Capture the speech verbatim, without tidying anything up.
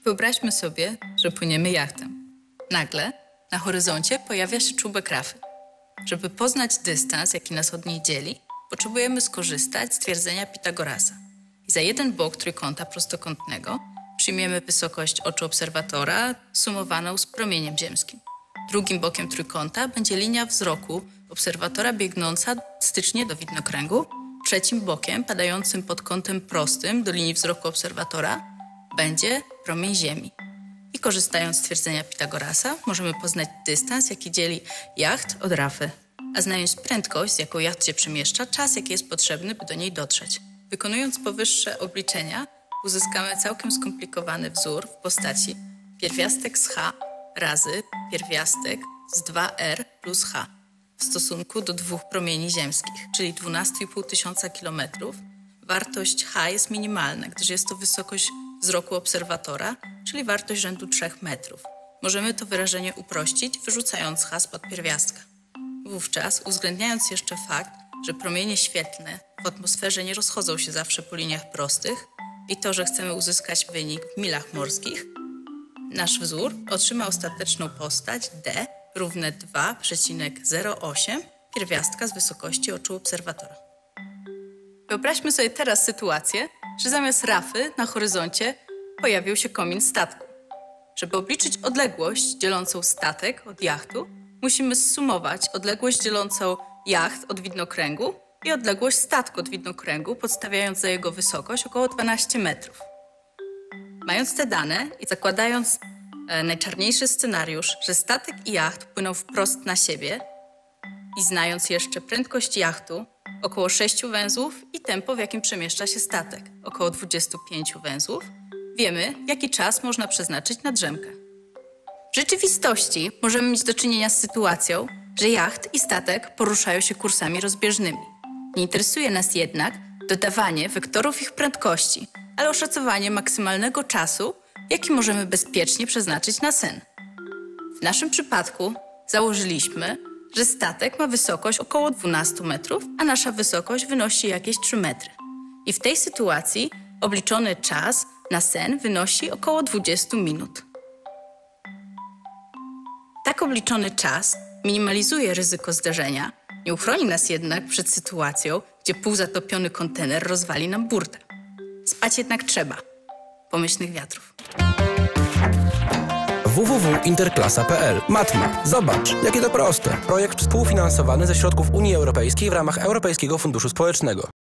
Wyobraźmy sobie, że płyniemy jachtem. Nagle na horyzoncie pojawia się czubek rafy. Żeby poznać dystans, jaki nas od niej dzieli, potrzebujemy skorzystać z twierdzenia Pitagorasa. I za jeden bok trójkąta prostokątnego przyjmiemy wysokość oczu obserwatora sumowaną z promieniem ziemskim. Drugim bokiem trójkąta będzie linia wzroku obserwatora biegnąca stycznie do widnokręgu. Trzecim bokiem, padającym pod kątem prostym do linii wzroku obserwatora, będzie promień Ziemi. I korzystając z twierdzenia Pitagorasa, możemy poznać dystans, jaki dzieli jacht od rafy. A znając prędkość, z jaką jacht się przemieszcza, czas, jaki jest potrzebny, by do niej dotrzeć. Wykonując powyższe obliczenia, uzyskamy całkiem skomplikowany wzór w postaci pierwiastek z h razy pierwiastek z dwa r plus h w stosunku do dwóch promieni ziemskich, czyli dwanaście i pół tysiąca kilometrów. Wartość h jest minimalna, gdyż jest to wysokość wzroku obserwatora, czyli wartość rzędu trzech metrów. Możemy to wyrażenie uprościć, wyrzucając h spod pierwiastka. Wówczas, uwzględniając jeszcze fakt, że promienie świetlne w atmosferze nie rozchodzą się zawsze po liniach prostych i to, że chcemy uzyskać wynik w milach morskich, nasz wzór otrzyma ostateczną postać d równe dwa przecinek zero osiem pierwiastka z wysokości oczu obserwatora. Wyobraźmy sobie teraz sytuację, że zamiast rafy na horyzoncie pojawił się komin statku. Żeby obliczyć odległość dzielącą statek od jachtu, musimy zsumować odległość dzielącą jacht od widnokręgu i odległość statku od widnokręgu, podstawiając za jego wysokość około dwanaście metrów. Mając te dane i zakładając e, najczarniejszy scenariusz, że statek i jacht płyną wprost na siebie i znając jeszcze prędkość jachtu, około sześciu węzłów i tempo, w jakim przemieszcza się statek, około dwudziestu pięciu węzłów, wiemy, jaki czas można przeznaczyć na drzemkę. W rzeczywistości możemy mieć do czynienia z sytuacją, że jacht i statek poruszają się kursami rozbieżnymi. Nie interesuje nas jednak dodawanie wektorów ich prędkości, ale oszacowanie maksymalnego czasu, jaki możemy bezpiecznie przeznaczyć na sen. W naszym przypadku założyliśmy, że statek ma wysokość około dwunastu metrów, a nasza wysokość wynosi jakieś trzy metry. I w tej sytuacji obliczony czas na sen wynosi około dwadzieścia minut. Tak obliczony czas minimalizuje ryzyko zdarzenia, nie uchroni nas jednak przed sytuacją, gdzie półzatopiony kontener rozwali nam burtę. Spać jednak trzeba. Pomyślnych wiatrów. w w w kropka interklasa kropka p l. Matma. Zobacz, jakie to proste. Projekt współfinansowany ze środków Unii Europejskiej w ramach Europejskiego Funduszu Społecznego.